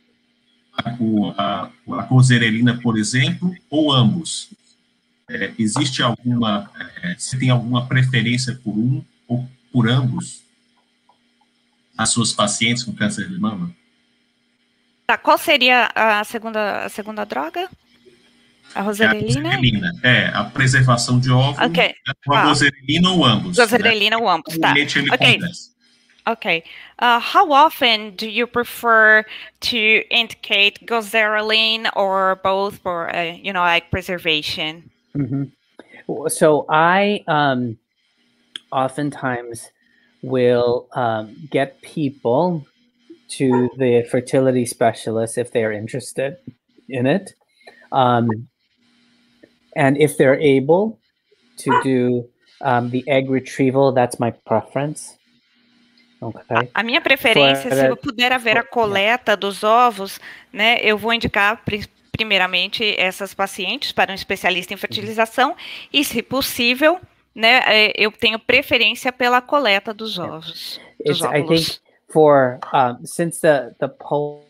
a, a, a cozerelina, por exemplo, ou ambos? É, existe alguma, é, você tem alguma preferência por um ou por ambos? As suas pacientes com câncer de mama? Tá, qual seria a segunda, a segunda droga? A rosarelina? É a rosarelina, é, a preservação de óvulo, okay. com a ah. rosarelina ou ambos. Rosarelina né? ou ambos, tá. Ok. Okay. Uh, how often do you prefer to indicate goserelin or both for, uh, you know, like preservation? Mm-hmm. So I um, oftentimes will um, get people to the fertility specialist if they are interested in it. Um, and if they're able to do um, the egg retrieval, that's my preference. Okay. A, a minha preferência, For, se eu puder haver a coleta yeah. dos ovos, né, eu vou indicar primeiramente essas pacientes para um especialista em fertilização mm-hmm. e, se possível, né, eu tenho preferência pela coleta dos ovos. Yeah. Dos It's, I think for um, since the the poll.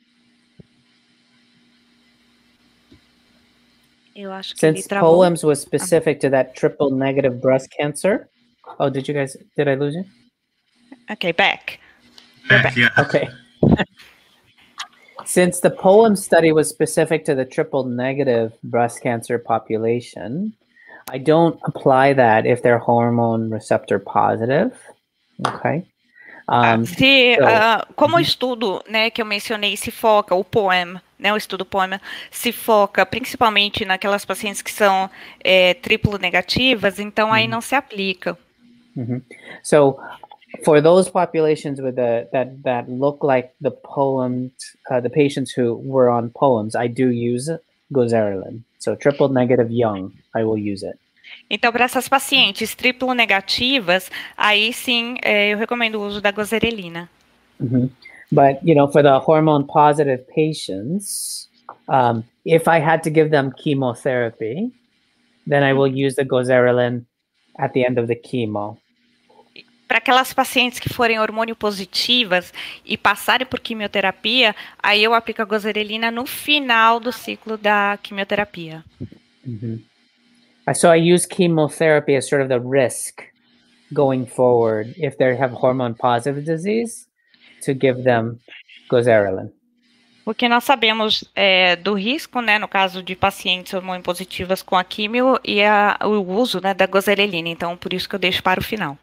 Eu acho que Since POEMS was specific to that triple negative breast cancer. Oh, did you guys? Did I lose you? Okay, back. Back, yeah. Okay. since the POEM study was specific to the triple negative breast cancer population, I don't apply that if they're hormone receptor positive. Okay. Um, se, so, uh, como o estudo, né, que eu mencionei se foca, o POEM, né, o estudo POEM, se foca principalmente naquelas pacientes que são é, triplo negativas, então aí não se aplica. Mm-hmm. So, for those populations with the that that look like the POEMs, uh, the patients who were on POEMs, I do use Goserelin. So, triple negative young, I will use it. Então, para essas pacientes triplo negativas, aí sim é, eu recomendo o uso da Gozerelina. Mm-hmm. But, you know, for the hormone positive patients, um, if I had to give them chemotherapy, then I will use the Goserelin at the end of the chemo. Para aquelas pacientes que forem hormônio positivas e passarem por quimioterapia, aí eu aplico a Gozerelina no final do ciclo da quimioterapia. Mm-hmm. So I use chemotherapy as sort of the risk going forward if they have hormone positive disease to give them Goserelin. O que nós sabemos é, do risco, né, no caso de pacientes hormônio positivas com a quimio e a, o uso, né, da Gozerelina. Então, por isso que eu deixo para o final.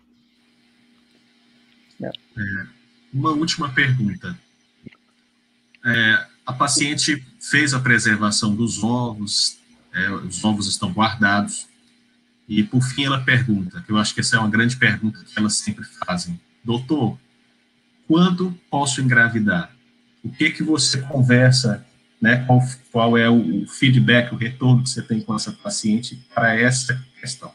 É, uma última pergunta. É, a paciente fez a preservação dos ovos, é, os ovos estão guardados, e por fim ela pergunta, que eu acho que essa é uma grande pergunta que elas sempre fazem: doutor, quando posso engravidar? O que que você conversa, né, qual, qual é o, o feedback, o retorno que você tem com essa paciente para essa questão?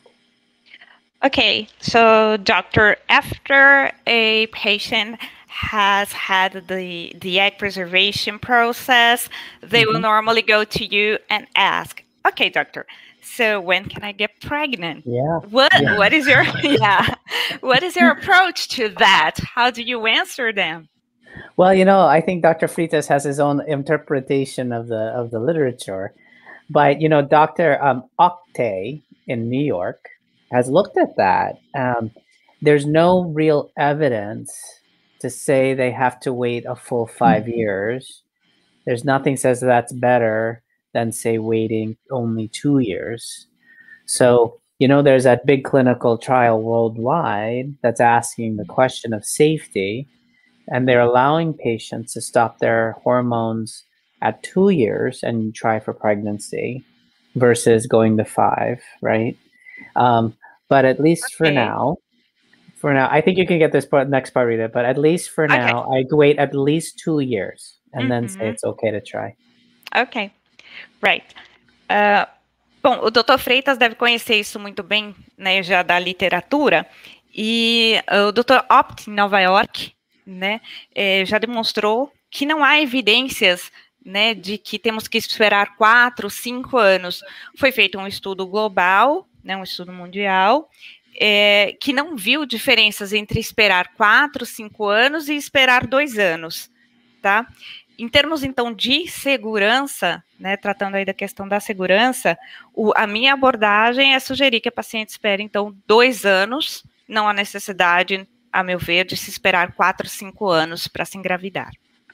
Okay, so doctor, after a patient has had the, the egg preservation process, they mm-hmm. will normally go to you and ask, okay, doctor, so when can I get pregnant? Yeah. What yeah. what is your yeah? What is your approach to that? How do you answer them? Well, you know, I think Doctor Freitas has his own interpretation of the of the literature, but you know, Doctor Um, Octay in New York has looked at that. Um, there's no real evidence to say they have to wait a full five mm-hmm. years. There's nothing says that's better than, say, waiting only two years. So, you know, there's that big clinical trial worldwide that's asking the question of safety, and they're allowing patients to stop their hormones at two years and try for pregnancy versus going to five, right? Um, but at least for okay. now, for now, I think you can get this part, next part, Rita, but at least for okay. now, I wait at least two years and mm-hmm. then say it's okay to try. Okay, right. Uh, bom, o doutor Freitas deve conhecer isso muito bem, né, já da literatura, e uh, o doutor Opt, em Nova York, né, eh, já demonstrou que não há evidências, né, de que temos que esperar quatro, cinco anos. Foi feito um estudo global, né, um estudo mundial, é, que não viu diferenças entre esperar quatro, cinco anos e esperar dois anos, tá? Em termos, então, de segurança, né, tratando aí da questão da segurança, o, a minha abordagem é sugerir que a paciente espere, então, dois anos, não há necessidade, a meu ver, de se esperar quatro, cinco anos para se engravidar.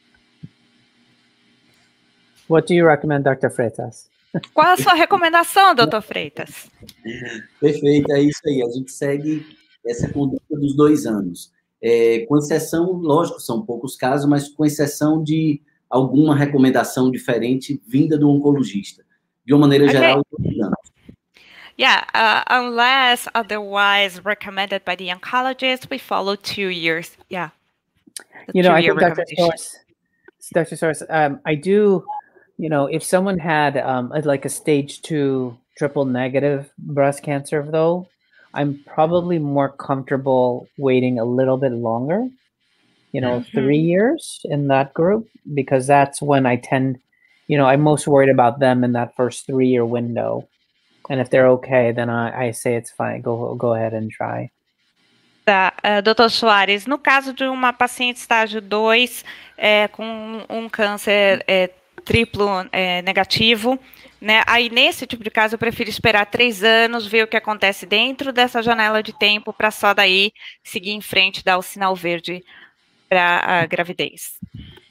What do you recommend, doutor Freitas? Qual a sua recomendação, doutor Freitas? Perfeito, é isso aí. A gente segue essa conduta dos dois anos. É, com exceção, lógico, são poucos casos, mas com exceção de alguma recomendação diferente vinda do oncologista. De uma maneira okay. geral, dois anos. Yeah, uh, unless otherwise recommended by the oncologist, we follow two years. Yeah. You know, I think, Doctor Soares, Doctor Soares, um, I do... You know, if someone had um, like a stage two triple negative breast cancer, though, I'm probably more comfortable waiting a little bit longer, you know, mm-hmm. three years in that group, because that's when I tend, you know, I'm most worried about them in that first three-year window. And if they're okay, then I, I say it's fine. Go, go ahead and try. Tá, uh, doutor Soares, no caso de uma paciente estágio dois é, com um câncer é, triplo é, negativo, né? Aí nesse tipo de caso eu prefiro esperar três anos, ver o que acontece dentro dessa janela de tempo para só daí seguir em frente, dar o sinal verde para a gravidez.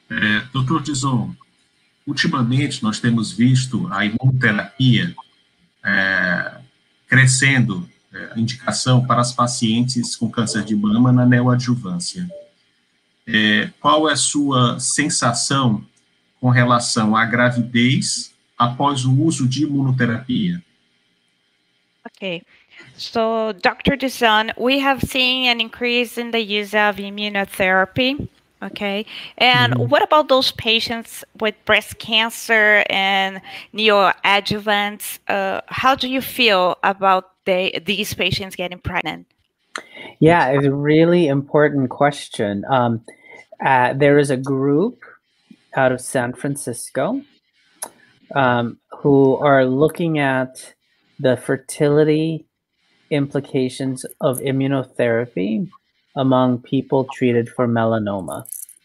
É, doutor Dizon, ultimamente nós temos visto a imunoterapia é, crescendo, é, a indicação para as pacientes com câncer de mama na neoadjuvância. É, qual é a sua sensação com relação à gravidez após o uso de imunoterapia? Okay, so Doctor Dizon, we have seen an increase in the use of immunotherapy. Okay, and Mhm. what about those patients with breast cancer and neoadjuvants? Uh, how do you feel about they, these patients getting pregnant? Yeah, it's a really important question. Um, uh, there is a group out of San Francisco um, who are looking at the fertility implications of immunotherapy among people treated for melanoma.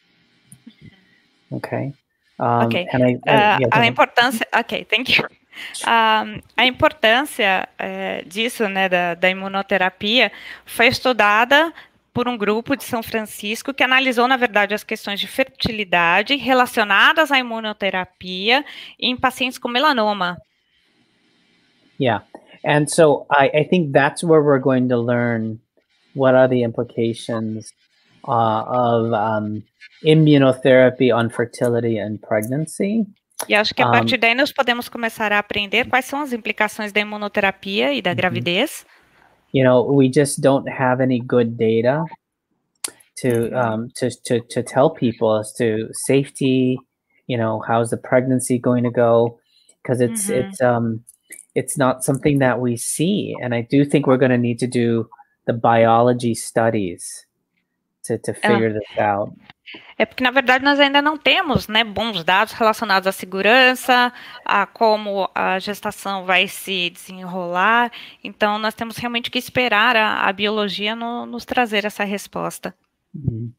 Okay. Um, Ok, and I, I, uh, yeah, go a ahead. importância, ok, thank you. Um, a importância eh, disso, né, da, da imunoterapia, foi estudada por um grupo de São Francisco que analisou, na verdade, as questões de fertilidade relacionadas à imunoterapia em pacientes com melanoma. Yeah. And so I, I think that's where we're going to learn what are the implications uh, of um, immunotherapy on fertility and pregnancy. E acho que a Um, partir daí nós podemos começar a aprender quais são as implicações da imunoterapia e da gravidez. You know, we just don't have any good data to um, to, to to tell people as to safety. You know, how's the pregnancy going to go? Because it's Mhm. it's um it's not something that we see, and I do think we're going to need to do the biology studies to to figure this out. É porque, na verdade, nós ainda não temos, né, bons dados relacionados à segurança, a como a gestação vai se desenrolar. Então, nós temos realmente que esperar a, a biologia no, nos trazer essa resposta. Mhm.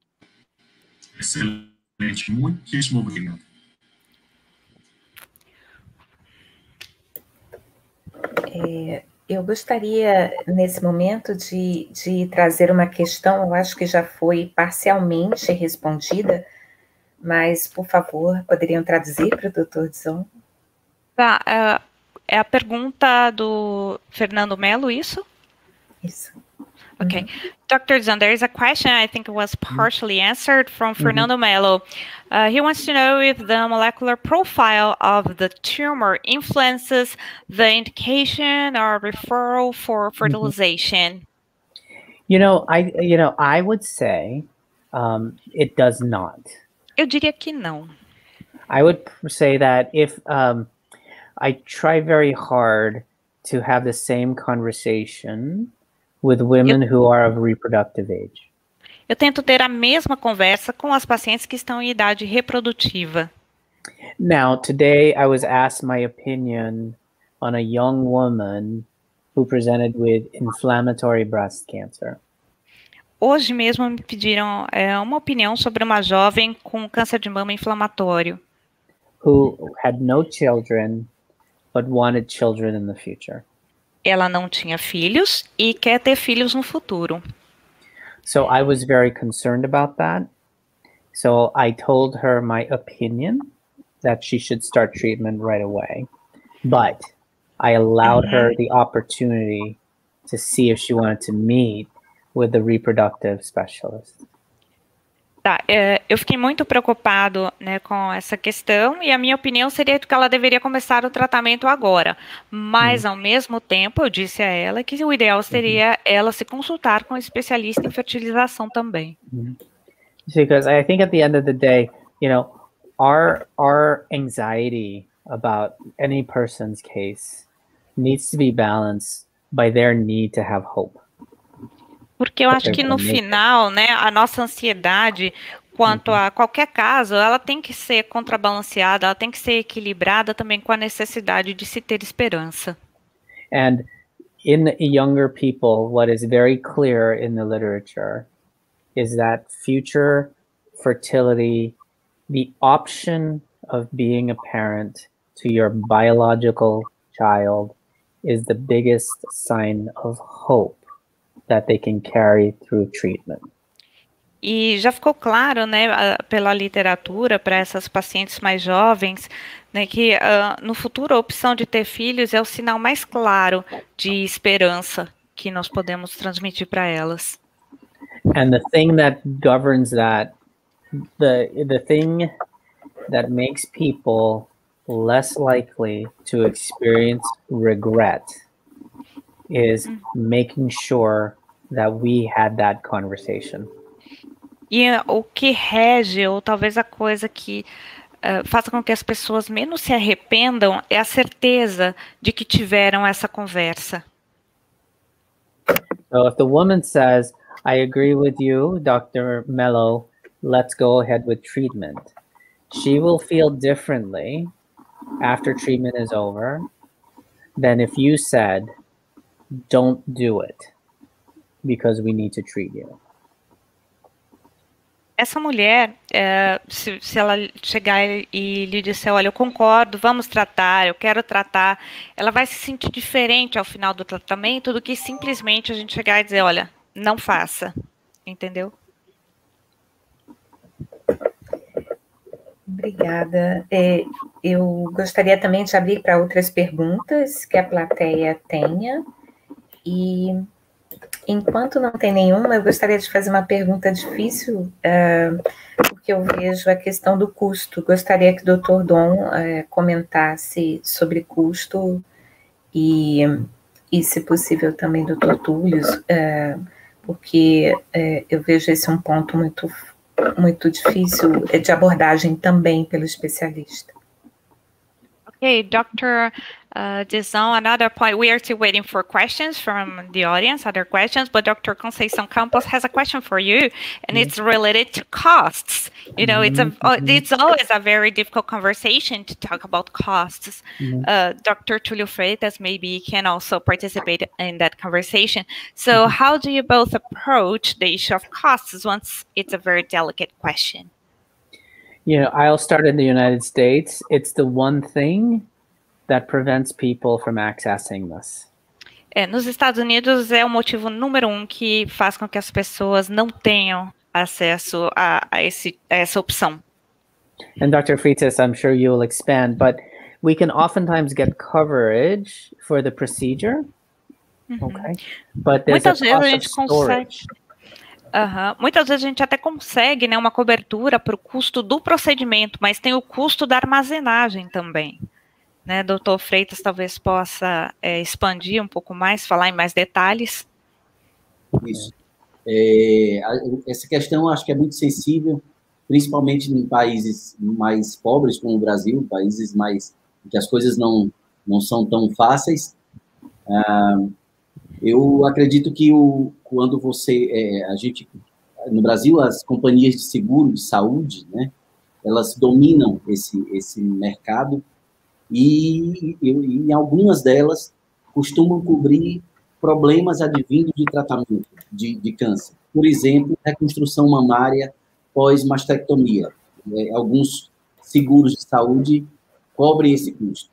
Excelente, muitíssimo obrigado. É, eu gostaria, nesse momento, de, de trazer uma questão, eu acho que já foi parcialmente respondida, mas, por favor, poderiam traduzir para o doutor Dizon? Tá, é, é a pergunta do Fernando Melo, isso? Isso. Okay. Doctor Dizon, there is a question, I think it was partially answered from Fernando Melo. Uh, he wants to know if the molecular profile of the tumor influences the indication or referral for fertilization. You know, I you know I would say um, it does not. Eu diria que não. I would say that if um, I try very hard to have the same conversation with women who are of reproductive age. Eu tento ter a mesma conversa com as pacientes que estão em idade reprodutiva. Now, today I was asked my opinion on a young woman who presented with inflammatory breast cancer. Hoje mesmo me pediram é, uma opinião sobre uma jovem com câncer de mama inflamatório. Who had no children, but wanted children in the future. Ela não tinha filhos e quer ter filhos no futuro. So I was very concerned about that. So I told her my opinion that she should start treatment right away. But I allowed Uhum. her the opportunity to see if she wanted to meet with the reproductive specialist. Tá, é, eu fiquei muito preocupado, né, com essa questão e a minha opinião seria que ela deveria começar o tratamento agora. Mas, ao mesmo tempo, eu disse a ela que o ideal seria ela se consultar com um especialista em fertilização também. Because I think at the end of the day, you know, our our anxiety about any person's case needs to be balanced by their need to have hope. Porque eu acho que no final, né, a nossa ansiedade quanto a qualquer caso, ela tem que ser contrabalanceada, ela tem que ser equilibrada também com a necessidade de se ter esperança. And in younger people, what is very clear in the literature is that future fertility, the option of being a parent to your biological child, is the biggest sign of hope that they can carry through treatment. E já ficou claro, né, pela literatura, para essas pacientes mais jovens, né, que uh, no futuro a opção de ter filhos é o sinal mais claro de esperança que nós podemos transmitir para elas. And the thing that governs that, the the thing that makes people less likely to experience regret is mm. making sure that we had that conversation. E o que rege, ou talvez a coisa que uh, faça com que as pessoas menos se arrependam, é a certeza de que tiveram essa conversa. So if the woman says, I agree with you, Doctor Mello, let's go ahead with treatment, she will feel differently after treatment is over than if you said, don't do it because we need to treat you. Essa mulher, é, se, se ela chegar e lhe disser, olha, eu concordo, vamos tratar, eu quero tratar, ela vai se sentir diferente ao final do tratamento do que simplesmente a gente chegar e dizer, olha, não faça, entendeu? Obrigada. É, eu gostaria também de abrir para outras perguntas que a plateia tenha, e enquanto não tem nenhuma, eu gostaria de fazer uma pergunta difícil, uh, porque eu vejo a questão do custo. Gostaria que o doutor Dom uh, comentasse sobre custo e, e, se possível, também doutor Túlio, uh, porque uh, eu vejo esse um ponto muito, muito difícil de abordagem também pelo especialista. Okay, Doctor Uh, Dizon, another point, we are still waiting for questions from the audience, other questions, but Doctor Conceição Campos has a question for you, and mm-hmm. it's related to costs. You know, mm-hmm. it's a it's always a very difficult conversation to talk about costs. Mm-hmm. uh, Doctor Túlio Freitas maybe can also participate in that conversation. So mm-hmm. how do you both approach the issue of costs once it's a very delicate question? You know, I'll start in the United States. It's the one thing that prevents people from accessing this. É, nos Estados Unidos é o motivo número um que faz com que as pessoas não tenham acesso a, a, esse, a essa opção. And Doctor Freitas, I'm sure you will expand, but we can oftentimes get coverage for the procedure. Mm-hmm. Okay, but there's Muitas a vezes cost a gente of storage. consegue. Uhum. Muitas vezes a gente até consegue, né, uma cobertura para o custo do procedimento, mas tem o custo da armazenagem também. Né, doutor Freitas talvez possa é, expandir um pouco mais, falar em mais detalhes. Isso. É, essa questão acho que é muito sensível, principalmente em países mais pobres como o Brasil, países mais que as coisas não, não são tão fáceis. Ah, eu acredito que o, quando você, é, a gente, no Brasil, as companhias de seguro de saúde, né, elas dominam esse, esse mercado. E, e, e algumas delas costumam cobrir problemas advindos de tratamento de, de câncer. Por exemplo, reconstrução mamária pós-mastectomia. É, alguns seguros de saúde cobrem esse custo.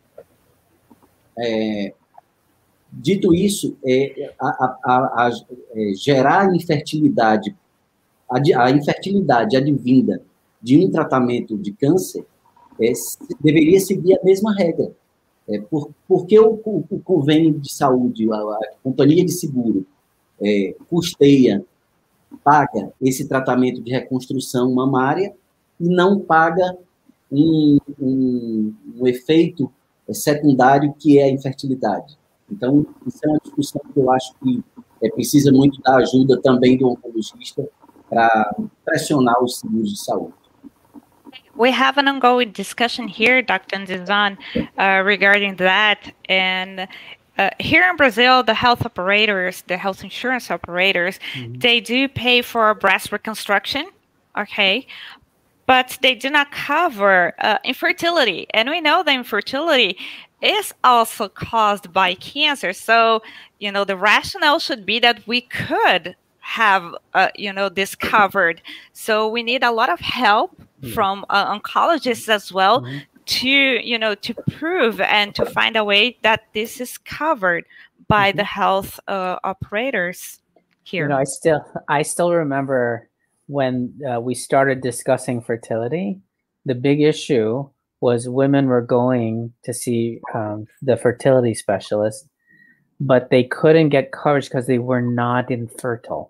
É, dito isso, é, a, a, a, a, é, gerar infertilidade, a, a infertilidade advinda de um tratamento de câncer É, deveria seguir a mesma regra. É, por, porque o, o, o convênio de saúde, a, a companhia de seguro, é, custeia, paga esse tratamento de reconstrução mamária e não paga um, um, um efeito secundário que é a infertilidade. Então, isso é uma discussão que eu acho que é, precisa muito da ajuda também do oncologista para pressionar os seguros de saúde. We have an ongoing discussion here, Doctor Dizon, uh, regarding that. And uh, here in Brazil, the health operators, the health insurance operators, mm-hmm. they do pay for breast reconstruction, okay? But they do not cover uh, infertility. And we know that infertility is also caused by cancer. So, you know, the rationale should be that we could have, uh, you know, this covered. So we need a lot of help mm-hmm. from uh, oncologists as well mm-hmm. to, you know, to prove and to find a way that this is covered by mm-hmm. the health uh, operators here. You know, I still, I still remember when uh, we started discussing fertility, the big issue was women were going to see um, the fertility specialist, but they couldn't get coverage because they were not infertile.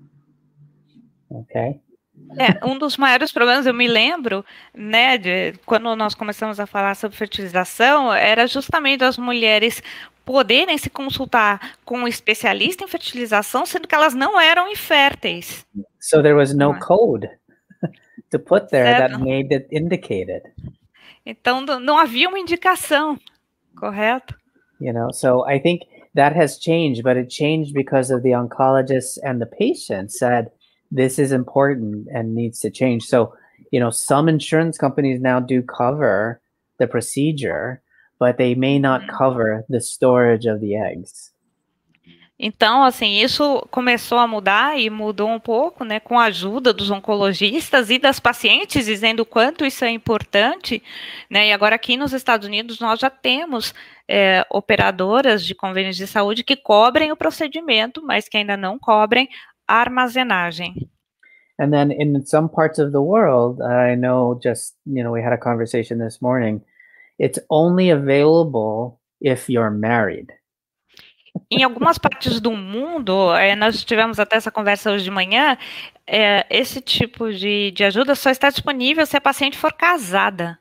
Okay? É, um dos maiores problemas, eu me lembro, né, de quando nós começamos a falar sobre fertilização, era justamente as mulheres poderem se consultar com um especialista em fertilização, sendo que elas não eram inférteis. So there was no code to put there Certo. that made it indicated. Então, não havia uma indicação, correto? You know, so I think that has changed, but it changed because of the oncologists and the patients said, this is important and needs to change. So, you know, some insurance companies now do cover the procedure, but they may not cover the storage of the eggs. Então, assim, isso começou a mudar e mudou um pouco, né, com a ajuda dos oncologistas e das pacientes, dizendo o quanto isso é importante, né, e agora aqui nos Estados Unidos nós já temos é, operadoras de convênios de saúde que cobrem o procedimento, mas que ainda não cobrem a armazenagem. And then in some parts of the world, I know just, you know, we had a conversation this morning, it's only available if you're married. Em algumas partes do mundo, é, nós tivemos até essa conversa hoje de manhã, é, esse tipo de, de ajuda só está disponível se a paciente for casada.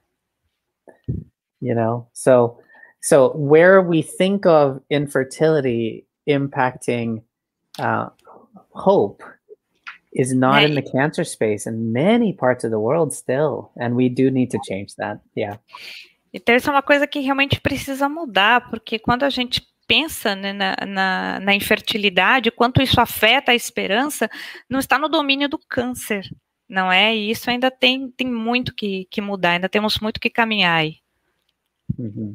You know, so so where we think of infertility impacting uh, hope is not É, in the cancer space in many parts of the world still, and we do need to change that. Yeah. Então, isso é uma coisa que realmente precisa mudar, porque quando a gente pensa, né, na, na, na infertilidade, quanto isso afeta a esperança, não está no domínio do câncer, não é? E isso ainda tem, tem muito que, que mudar, ainda temos muito que caminhar aí. Mm-hmm.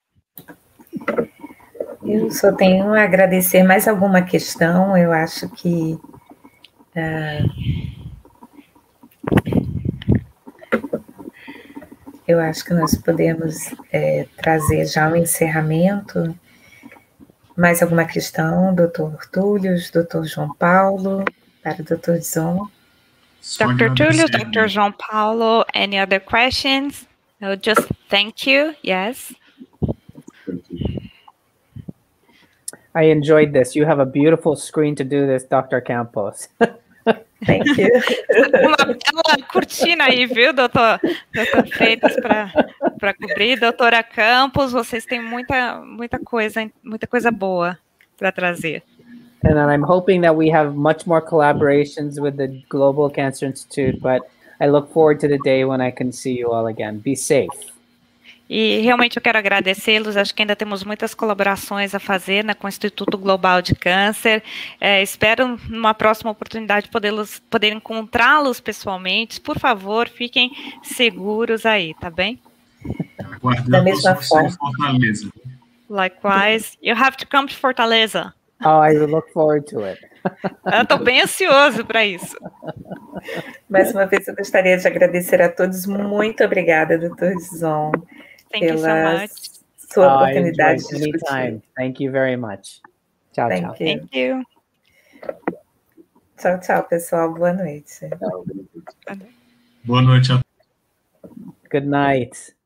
Eu só tenho a agradecer. Mais alguma questão? Eu acho que uh, eu acho que nós podemos é, trazer já um encerramento. Mais alguma questão, doutor Túlios, doutor João Paulo, para o doutor Zon? doutor Túlios, doutor João Paulo, any other questions? No, just thank you, yes. I enjoyed this. You have a beautiful screen to do this, Doctor Campos. Thank you. Uma bela cortina aí, viu, doutor, doutor Freitas, para cobrir. Doutora Campos, vocês têm muita, muita coisa, muita coisa boa para trazer. And then I'm hoping that we have much more collaborations with the Global Cancer Institute, but I look forward to the day when I can see you all again. Be safe. E realmente eu quero agradecê-los, acho que ainda temos muitas colaborações a fazer, né, com o Instituto Global de Câncer. É, espero, numa próxima oportunidade, podê-los, poder encontrá-los pessoalmente. Por favor, fiquem seguros aí, tá bem? Da mesma forma. Fortaleza. Likewise, you have to come to Fortaleza. Oh, I look forward to it. Eu estou bem ansioso para isso. Mais uma vez, eu gostaria de agradecer a todos. Muito obrigada, doutor Zon. Thank you so much. Sua Oh, oportunidade de anytime. discutir. Thank you very much. Tchau, Thank tchau. you. Thank you. Tchau, tchau, pessoal. Boa noite. Boa noite a Good night.